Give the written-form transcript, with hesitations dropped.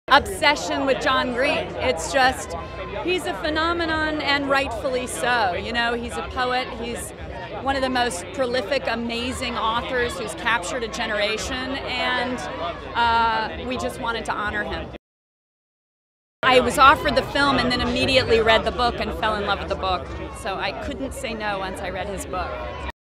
Obsession with John Green. It's just, he's a phenomenon, and rightfully so. You know, he's a poet, he's one of the most prolific, amazing authors who's captured a generation, and we just wanted to honor him. I was offered the film and then immediately read the book and fell in love with the book, so I couldn't say no once I read his book.